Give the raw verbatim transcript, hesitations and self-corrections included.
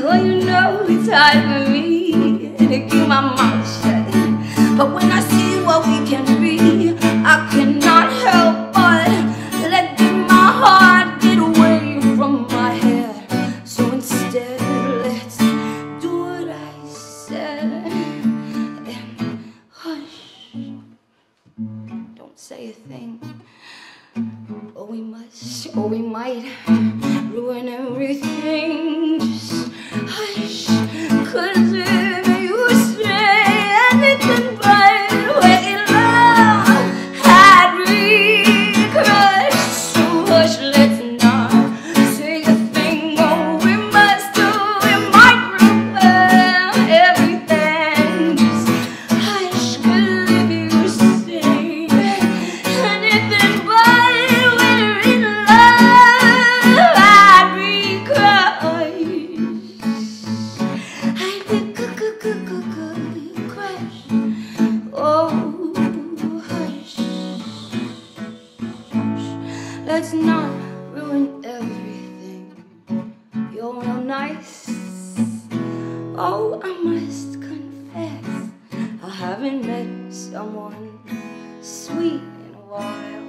Well, you know it's hard for me to keep my mouth shut. But when I see what we can be, I cannot help but let my heart get away from my head. So instead, let's do what I said and hush. Don't say a thing, or we must, or we might ruin everything. Just hush, 'cause if you say anything but what you love, I'd be crushed. So hush, let's not say a thing, or we must, or we might ruin everything. Just hush, 'cause if you say anything but when you're in love, I'd be crushed. I'd be crushed. Oh, hush. Let's not ruin everything. You're real nice. Oh, I must confess, I haven't met someone sweet in a while.